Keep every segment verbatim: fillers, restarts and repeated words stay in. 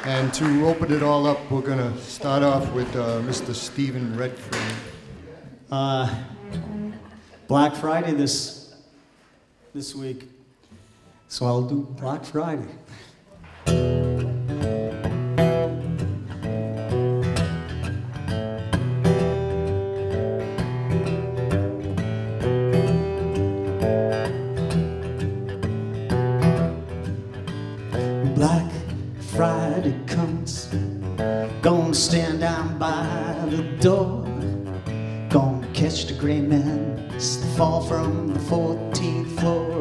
And to open it all up, we're going to start off with uh, Mister Stephen Redfern. Uh, Black Friday this this week, so I'll do Black Friday. Black Friday comes, gonna stand down by the door, gonna catch the gray men as they fall from the fourteenth floor.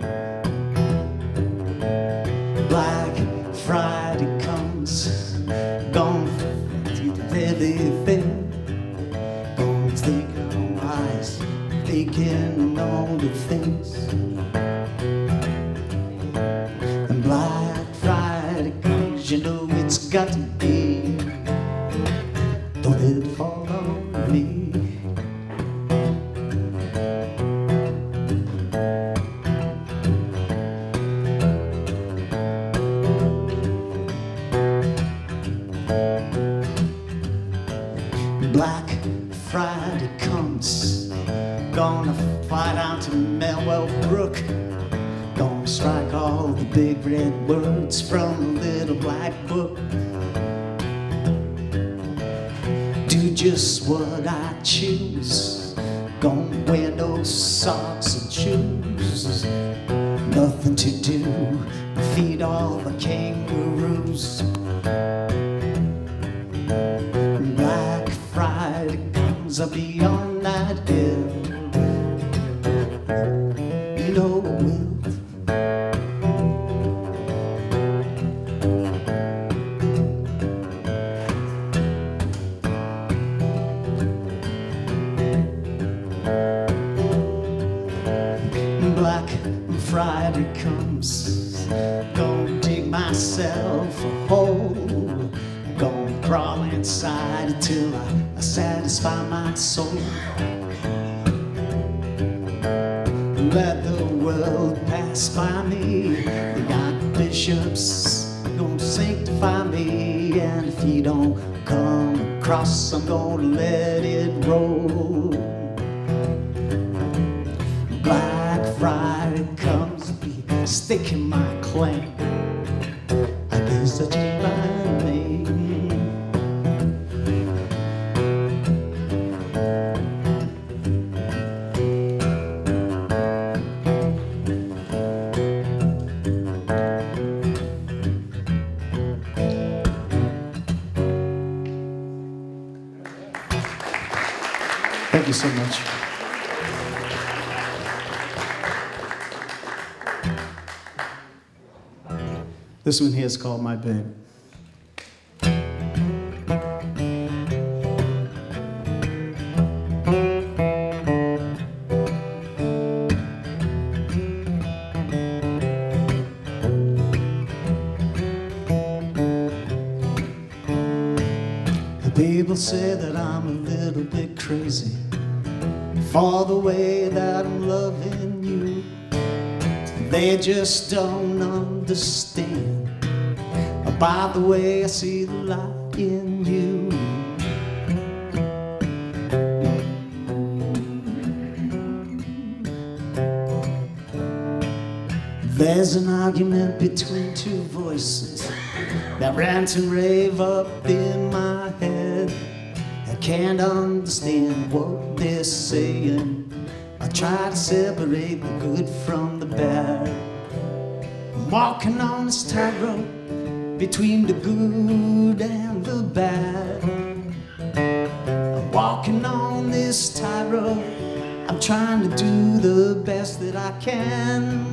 Black Friday comes, gonna do the very thing, gonna take our eyes, thinking all the things. And Black Friday comes, you know it's got to be, don't let it fall on me. Black Friday comes, gonna fly down to Melwell Brook, gonna strike all the big red words from the little black book. Do just what I choose, gonna wear no socks and shoes, nothing to do but feed all the kangaroos. Black Friday comes, I'll be on that hill, you know I will. Black Friday comes, gonna dig myself a hole, gonna crawl inside until I, I satisfy my soul. Let the world pass by me, they got bishops gonna sanctify me, and if you don't come across, I'm gonna let it roll. Black Friday comes, be sticking my claim, I guess that's my name. Thank you so much. This one here is called My Babe. People say that I'm a little bit crazy for the way that I'm loving you. They just don't understand about the way I see the light in you. There's an argument between two voices that rant and rave up in my head. I can't understand what they're saying. I try to separate the good from the bad. I'm walking on this tightrope between the good and the bad. I'm walking on this tightrope, I'm trying to do the best that I can.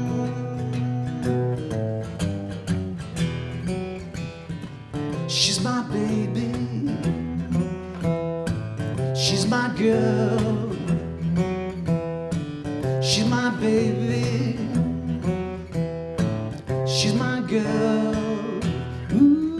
She's my baby, she's my girl, she's my baby, she's my girl. Ooh.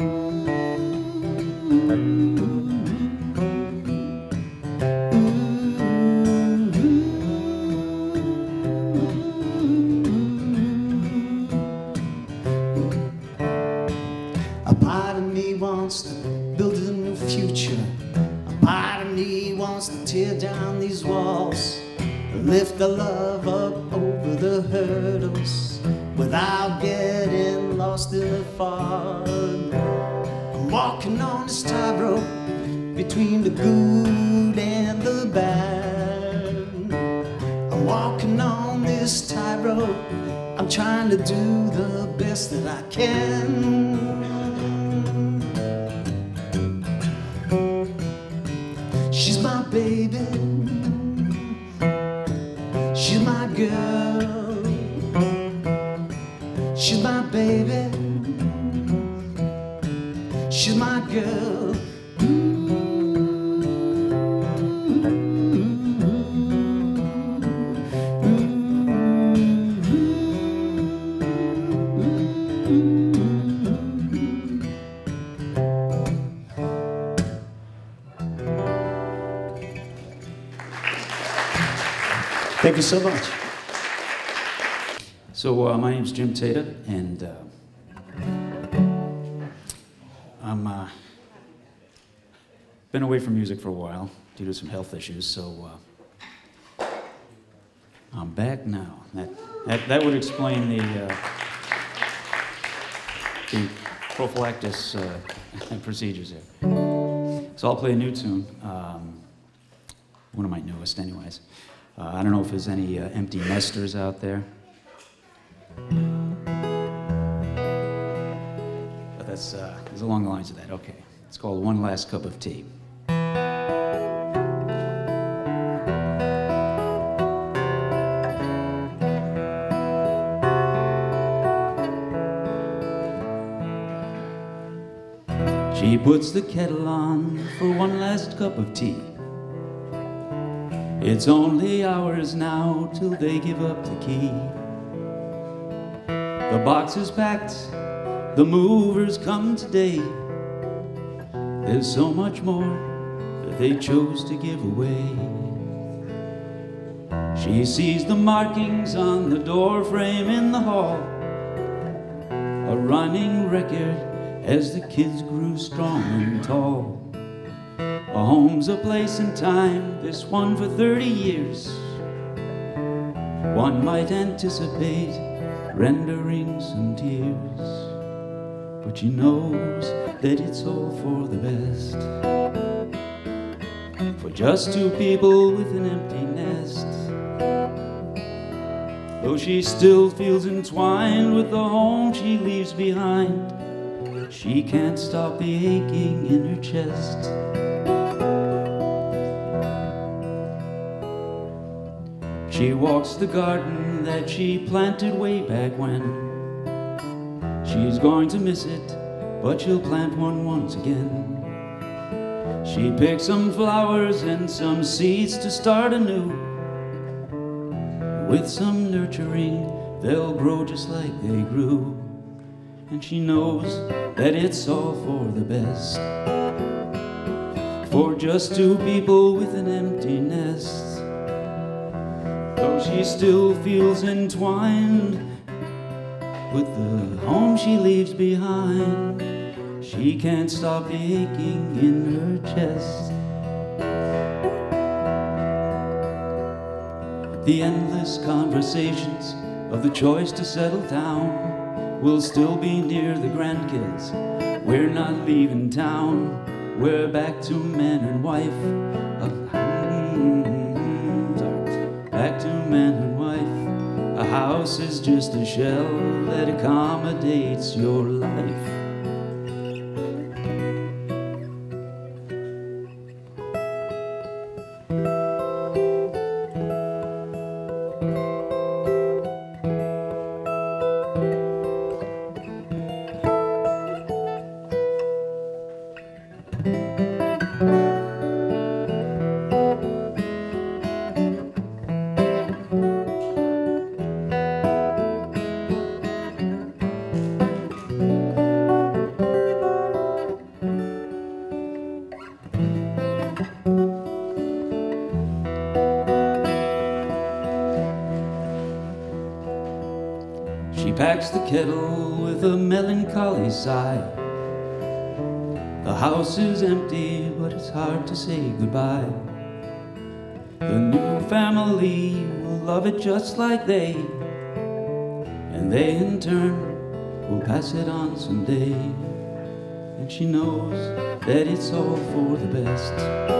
Ooh. A part of me wants to build a new future. A part of me wants to tear down these walls, lift the love up over the hurdles without getting lost in the fog. I'm walking on this tightrope between the good and the bad. I'm walking on this tightrope. I'm trying to do the best that I can. She's my baby. She's my girl. She's my baby. She's my girl. Thank you so much. So uh, my name's Jim Tata, and uh, I'm uh, been away from music for a while due to some health issues. So uh, I'm back now. That that, that would explain the uh, the prophylactic uh, procedures there. So I'll play a new tune, um, one of my newest, anyways. Uh, I don't know if there's any uh, empty nesters out there. But that's uh, it's along the lines of that. Okay. It's called One Last Cup of Tea. She puts the kettle on for one last cup of tea. It's only hours now till they give up the key. The box is packed, the movers come today. There's so much more that they chose to give away. She sees the markings on the door frame in the hall, a running record as the kids grew strong and tall. A home's a place and time, this one for thirty years. One might anticipate rendering some tears, but she knows that it's all for the best. For just two people with an empty nest. Though she still feels entwined with the home she leaves behind, she can't stop the aching in her chest. She walks the garden that she planted way back when. She's going to miss it, but she'll plant one once again. She picks some flowers and some seeds to start anew. With some nurturing, they'll grow just like they grew. And she knows that it's all for the best. For just two people with an empty nest. Though she still feels entwined with the home she leaves behind, she can't stop the aching in her chest. The endless conversations of the choice to settle down will still be near the grandkids. We're not leaving town, we're back to man and wife. Back to man and wife. A house is just a shell that accommodates your life. She packs the kettle with a melancholy sigh. The house is empty, but it's hard to say goodbye. The new family will love it just like they, and they in turn will pass it on someday. And she knows that it's all for the best,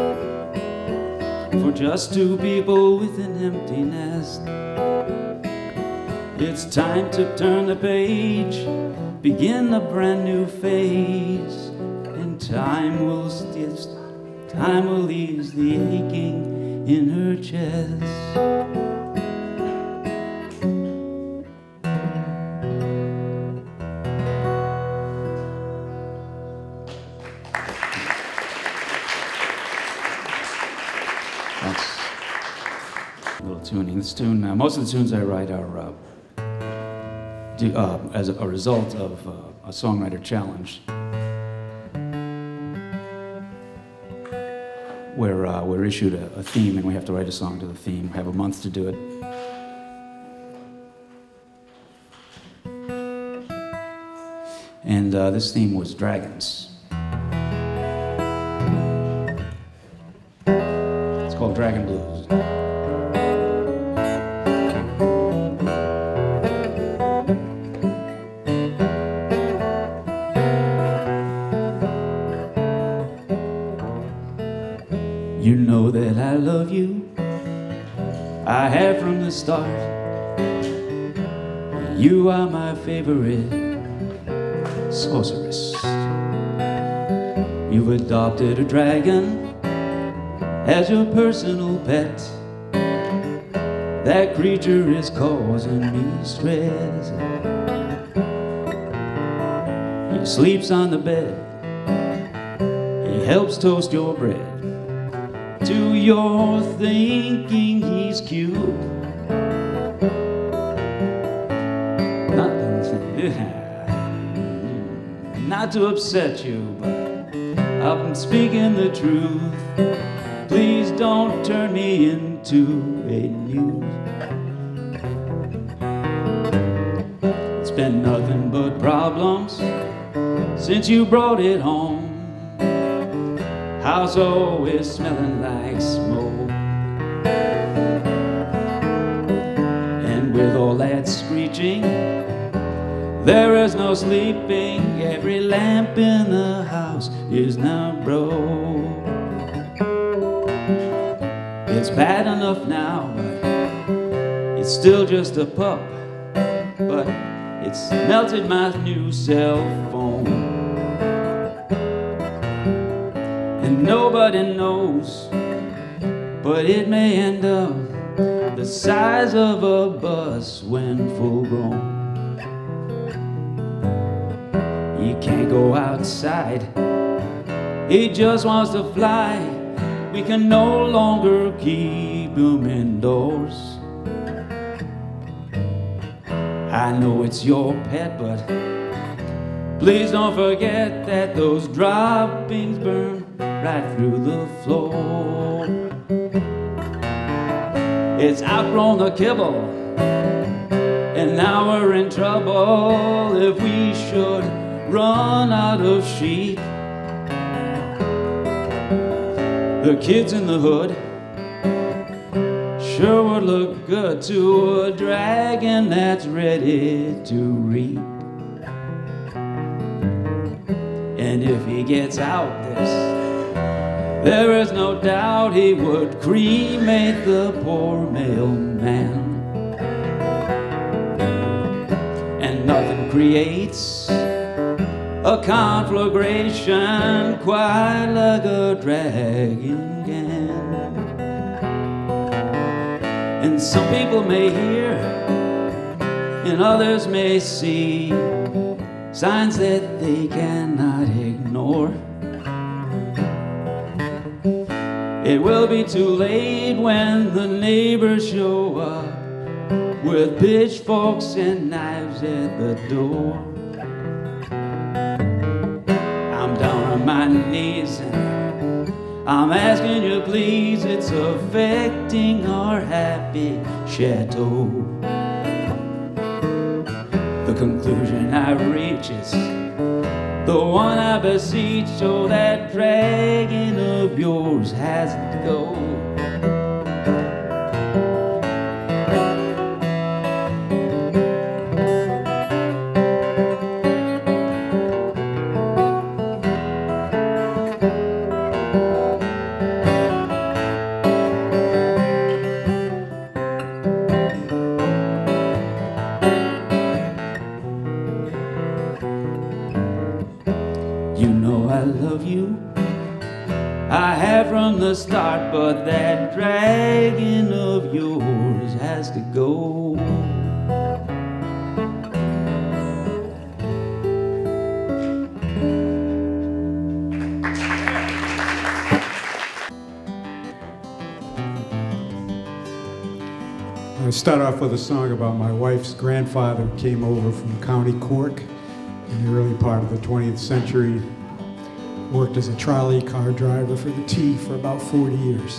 for just two people with an empty nest. It's time to turn the page, begin a brand new phase, and time will ease, time will ease the aching in her chest. Thanks. A little tuning. This tune, uh, most of the tunes I write are uh, do, uh, as a, a result of uh, a songwriter challenge, where uh, we're issued a, a theme and we have to write a song to the theme. We have a month to do it. And uh, this theme was dragons. It's called Dragon Blues. You know that I love you, I have from the start. You are my favorite sorceress. You've adopted a dragon as your personal pet. That creature is causing me stress. He sleeps on the bed, he helps toast your bread. To your thinking he's cute. Nothing, not to upset you, but I'm speaking the truth. Please don't turn me into a news. It's been nothing but problems since you brought it home. House always smelling like smoke, and with all that screeching, there is no sleeping. Every lamp in the house is now broke. It's bad enough now, but it's still just a pup. But it's melted my new cell phone. And nobody knows, but it may end up the size of a bus when full grown. He can't go outside, he just wants to fly. We can no longer keep him indoors. I know it's your pet, but please don't forget that those droppings burn right through the floor. It's outgrown the kibble, and now we're in trouble if we should run out of sheep. The kids in the hood sure would look good to a dragon that's ready to reap. And if he gets out this, there is no doubt he would cremate the poor mailman. And nothing creates a conflagration quite like a dragon can. And some people may hear, and others may see signs that they cannot ignore. It will be too late when the neighbors show up with pitchforks and knives at the door. I'm down on my knees and I'm asking you please, it's affecting our happy chateau. The conclusion I reach is the one I beseech, oh, that dragon of yours has to go. You know I love you, I have from the start, but that dragon of yours has to go. I start off with a song about my wife's grandfather who came over from County Cork in the early part of the twentieth century. Worked as a trolley car driver for the T for about forty years.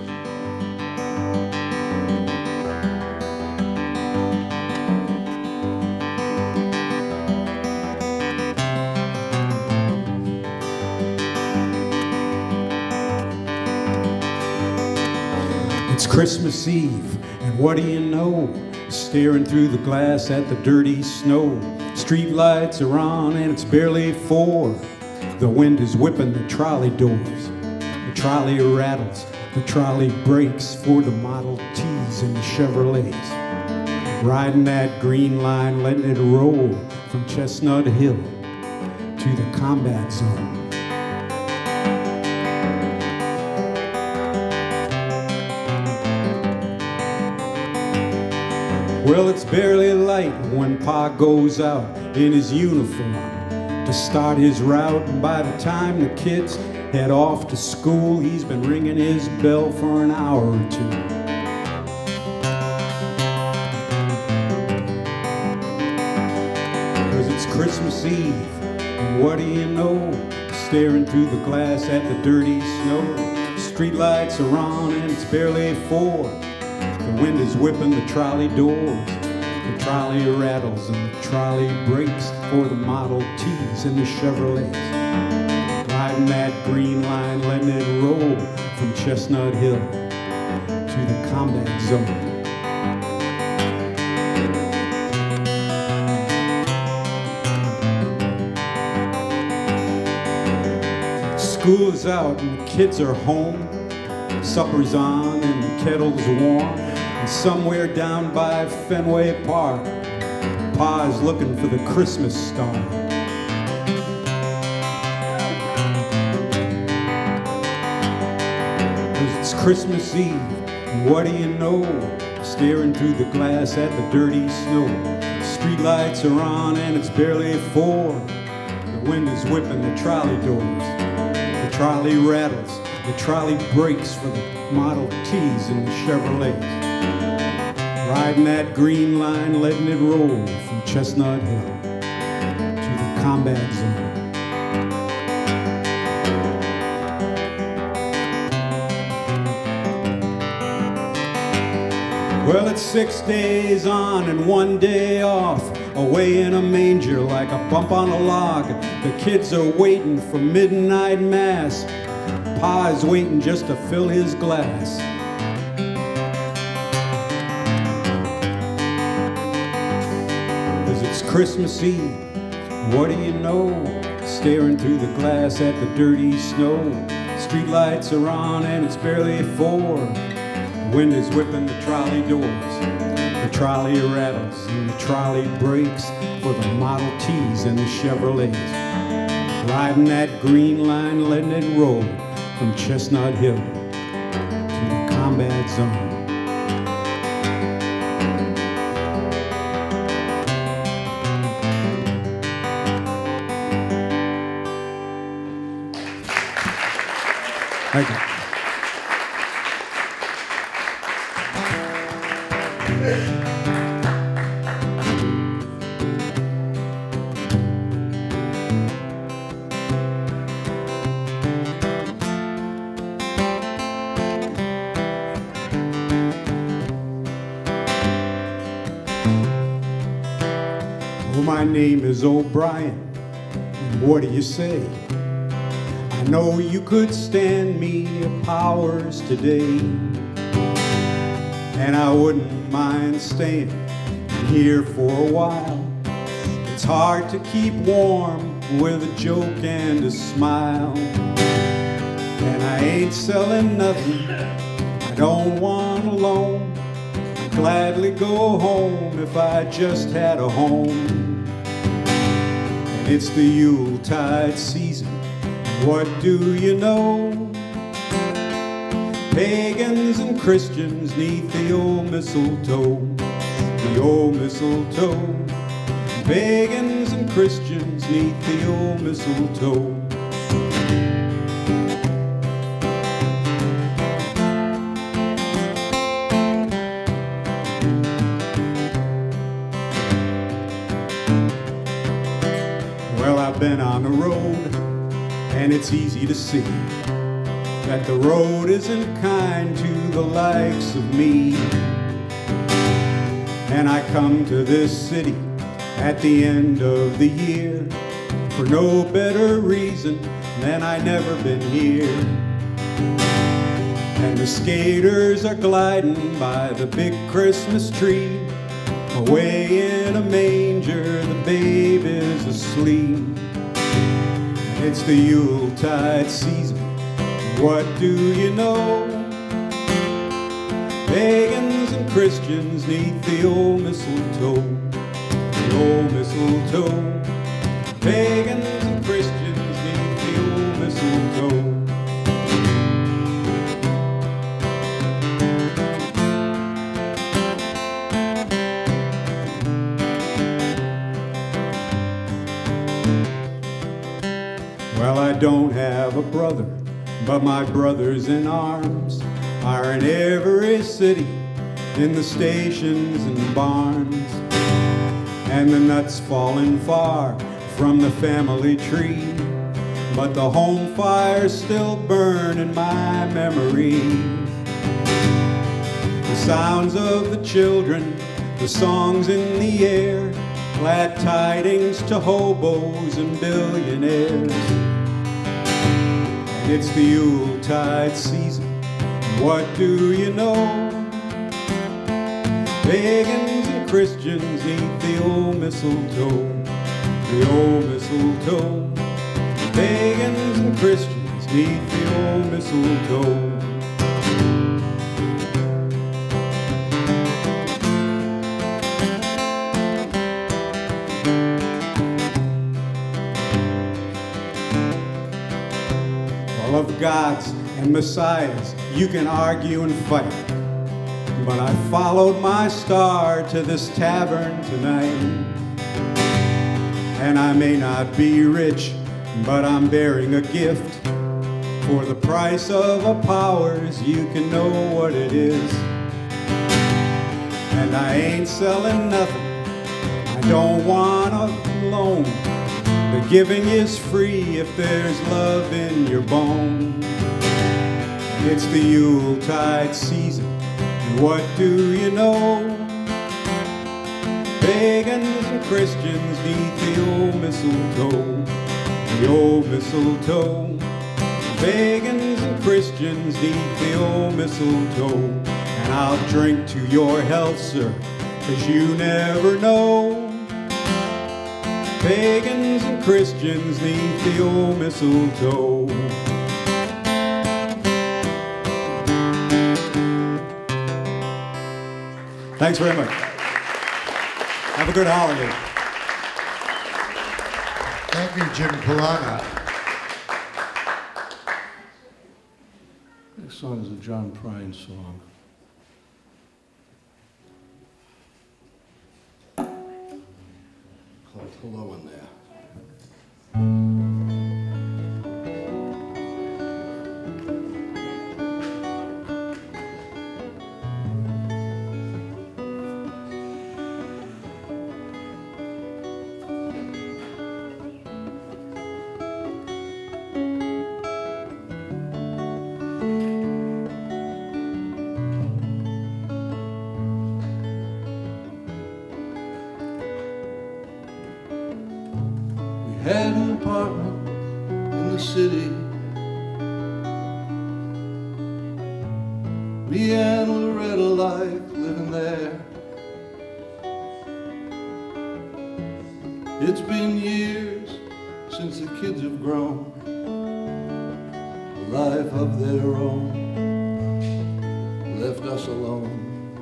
It's Christmas Eve, and what do you know? Staring through the glass at the dirty snow. Street lights are on and it's barely four. The wind is whipping the trolley doors. The trolley rattles, the trolley brakes for the Model Ts and the Chevrolets. Riding that green line, letting it roll from Chestnut Hill to the combat zone. Well, it's barely light when Pa goes out in his uniform to start his route, and by the time the kids head off to school, he's been ringing his bell for an hour or two. Cause it's Christmas Eve, and what do you know? Staring through the glass at the dirty snow. Street lights are on and it's barely four. The wind is whipping the trolley doors. The trolley rattles and the trolley brakes for the Model Ts and the Chevrolets. Riding that green line, letting it roll from Chestnut Hill to the combat zone. School is out and the kids are home. Supper's on and the kettle's warm. And somewhere down by Fenway Park, Pa is looking for the Christmas star. Cause it's Christmas Eve, and what do you know? Staring through the glass at the dirty snow. Street lights are on and it's barely four. The wind is whipping the trolley doors. The trolley rattles, the trolley brakes for the Model Ts and the Chevrolets. Riding that green line, letting it roll from Chestnut Hill to the combat zone. Well, it's six days on and one day off, away in a manger like a bump on a log. The kids are waiting for midnight mass. Pa is waiting just to fill his glass. Cause it's Christmas Eve, what do you know? Staring through the glass at the dirty snow. Street lights are on and it's barely four. The wind is whipping the trolley doors. The trolley rattles and the trolley brakes for the Model Ts and the Chevrolets. Riding that green line, letting it roll from Chestnut Hill to the combat zone. Thank you. Oh, my name is O'Brien. What do you say? I know you could stand me powers today, and I wouldn't mind staying here for a while. It's hard to keep warm with a joke and a smile, and I ain't selling nothing. I don't want a loan. I'd gladly go home if I just had a home. And it's the Yuletide season. What do you know? Pagans and Christians neath the old mistletoe, the old mistletoe. Pagans and Christians neath the old mistletoe. Well, I've been on the road, and it's easy to see that the road isn't kind to the likes of me. And I come to this city at the end of the year for no better reason than I never been here. And the skaters are gliding by the big Christmas tree. Away in a manger, the babe is asleep. It's the Yuletide season. What do you know? Pagans and Christians neath the old mistletoe, the old mistletoe. Pagans and Christians neath the old mistletoe. Well, I don't have a brother, but my brothers in arms are in every city, in the stations and barns. And the nuts falling far from the family tree, but the home fires still burn in my memory. The sounds of the children, the songs in the air, glad tidings to hobos and billionaires. And it's the Yuletide season. What do you know? Pagans and Christians neath the old mistletoe, the old mistletoe. Pagans and Christians neath the old mistletoe. All of gods and messiahs you can argue and fight, but I followed my star to this tavern tonight. And I may not be rich, but I'm bearing a gift. For the price of a powers, you can know what it is. And I ain't selling nothing, I don't want a loan. The giving is free if there's love in your bone. It's the Yuletide season, and what do you know? Pagans and Christians neath the old mistletoe, the old mistletoe. Pagans and Christians neath the old mistletoe. And I'll drink to your health, sir, 'cause you never know. Pagans and Christians neath the old mistletoe. Thanks very much. Have a good holiday. Thank you, Jim Palana. This song is a John Prine song. Called Hello in There. apartment in the city. Me and Loretta like living there. It's been years since the kids have grown a life of their own, left us alone.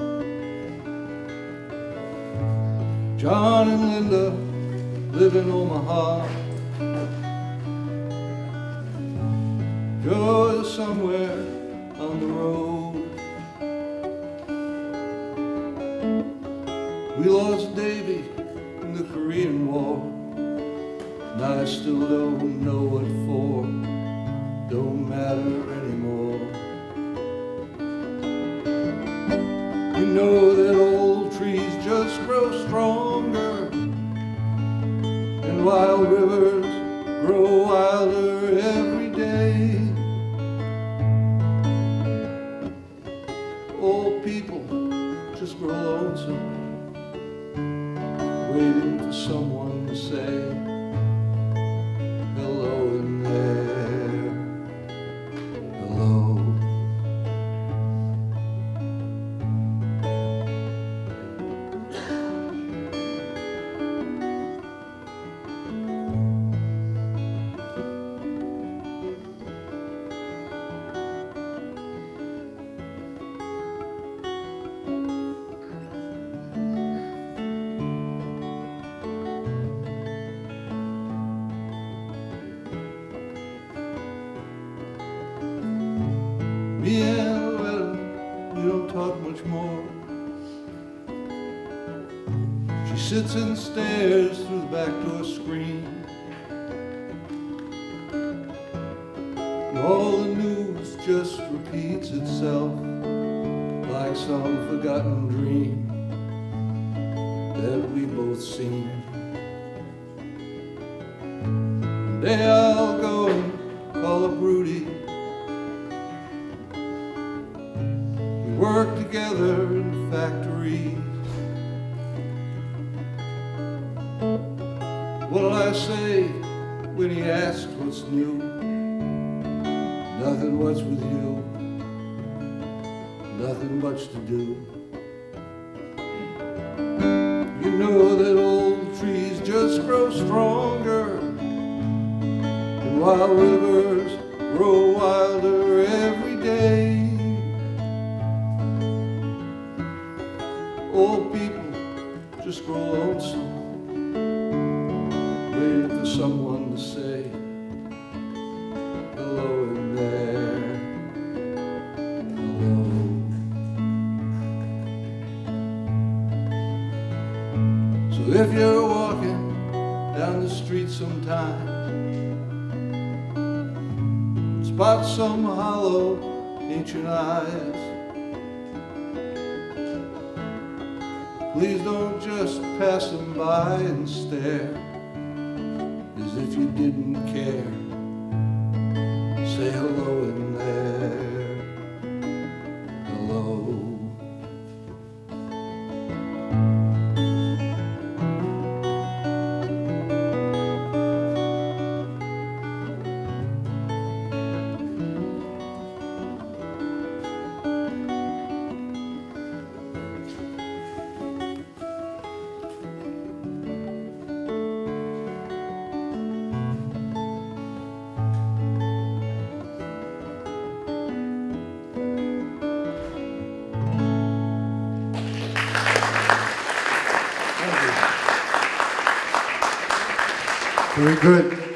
John and Linda live in Omaha. Joe is somewhere on the road. We lost Davy in the Korean War, and I still don't know what for. Don't matter anymore. You know that old trees just grow stronger, and wild rivers grow wilder every day. Old people just grow lonesome, waiting for someone to say hello in there, hello. Me and Loretta, we don't talk much more. She sits and stares through the back door screen. And all the news just repeats itself like some forgotten dream that we both seen. One day I'll go and call up Rudy. Work together in factories. What'll I say when he asks what's new? Nothing, what's with you? Nothing much to do. You know that old trees just grow stronger, and wild rivers grow wilder every day. Old people just grow lonesome, waiting for someone to say hello in there, hello. So if you're walking down the street sometime, spot some hollow ancient eyes, please don't just pass them by and stare as if you didn't care. Say hello in there, hello. Very good.